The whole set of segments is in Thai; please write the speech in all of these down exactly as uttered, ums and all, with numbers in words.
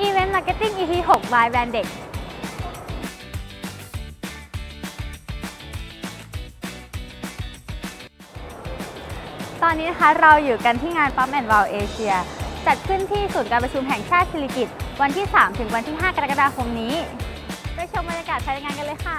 Event Marketing อี พี หก by แบรนด์เด็กตอนนี้นะคะเราอยู่กันที่งาน Pump and Wow Asia จัดขึ้นที่ศูนย์การประชุมแห่งชาติสิริกิติ์วันที่ สาม ถึงวันที่ ห้า กรกฎาคมนี้ไปชมบรรยากาศภายในงานกันเลยค่ะ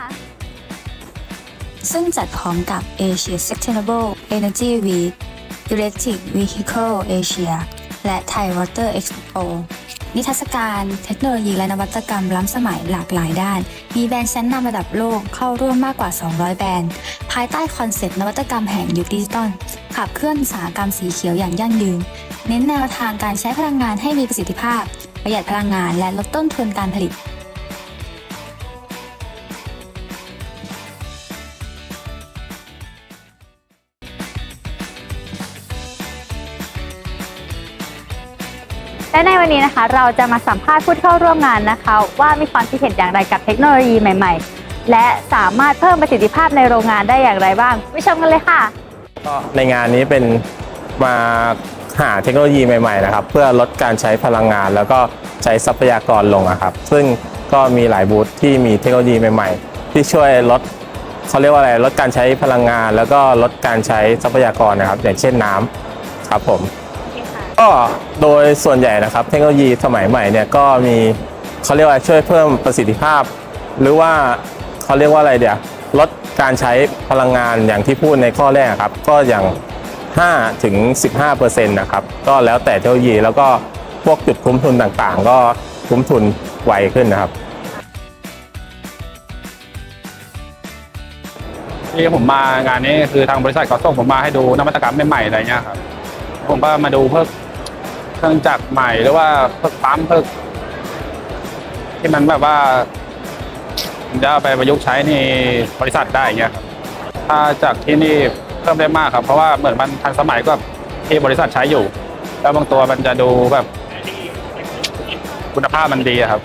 ซึ่งจัดพร้อมกับ Asia Sustainable Energy Week Electric Vehicle Asia และ Thai Water Expo นิทรรศการเทคโนโลยีและนวัตกรรมล้ำสมัยหลากหลายด้านมีแบรนด์ชั้นนำระดับโลกเข้าร่วมมากกว่า สองร้อย แบรนด์ภายใต้คอนเซ็ปต์นวัตกรรมแห่งยุคดิจิตอลขับเคลื่อนอุตสาหกรรมสีเขียวอย่างยั่งยืนเน้นแนวทางการใช้พลังงานให้มีประสิทธิภาพประหยัดพลังงานและลดต้นทุนการผลิตและในวันนี้นะคะเราจะมาสัมภาษณ์ผู้เข้าร่วมงานนะคะว่ามีความคิดเห็นอย่างไรกับเทคโนโลยีใหม่ๆและสามารถเพิ่มประสิทธิภาพในโรงงานได้อย่างไรบ้างไปชมกันเลยค่ะก็ในงานนี้เป็นมาหาเทคโนโลยีใหม่ๆนะครับเพื่อลดการใช้พลังงานแล้วก็ใช้ทรัพยากรลงครับซึ่งก็มีหลายบูธที่มีเทคโนโลยีใหม่ๆที่ช่วยลดเขาเรียกว่าอะไรลดการใช้พลังงานแล้วก็ลดการใช้ทรัพยากรนะครับอย่างเช่นน้ำครับผมก็โดยส่วนใหญ่นะครับเทคโนโลยีสมัยใหม่เนี่ยก็มีเขาเรียกว่าช่วยเพิ่มประสิทธิภาพหรือว่าเขาเรียกว่าอะไรเดี๋ยวลดการใช้พลังงานอย่างที่พูดในข้อแรกครับก็อย่าง ห้าถึงสิบห้าเปอร์เซ็นต์ นะครับก็แล้วแต่เทคโนโลยีแล้วก็พวกจุดคุ้มทุนต่างๆก็คุ้มทุนไวขึ้นนะครับที่ผมมางานนี้คือทางบริษัทเขาส่งผมมาให้ดูนวัตกรรมใหม่ๆอะไรเงี้ยครับผมก็มาดูเพิ่มเครื่องจักรใหม่หรือว่าเพิ่มปั๊มเพิ่มที่มันแบบว่าจะเอาไปประยุกต์ใช้ในบริษัทได้เงี้ยครับถ้าจากที่นี่เพิ่มได้มากครับเพราะว่าเหมือนมันทันสมัยกับที่บริษัทใช้อยู่แล้วบางตัวมันจะดูแบบคุณภาพมันดีครับ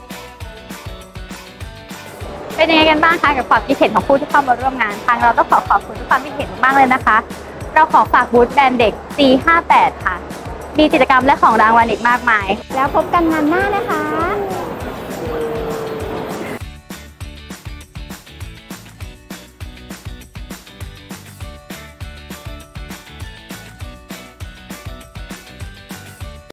เป็นยังไงกันบ้างคะกับความคิดเห็นของผู้ที่เข้ามาร่วมงานทางเราต้องขอขอบคุณทุกความคิดเห็นมากเลยนะคะเราขอฝากบูธแบรนด์เด็ก ซี ห้าแปด ค่ะมีกิจกรรมและของรางวัลอีกมากมายแล้วพบกันงานหน้านะคะ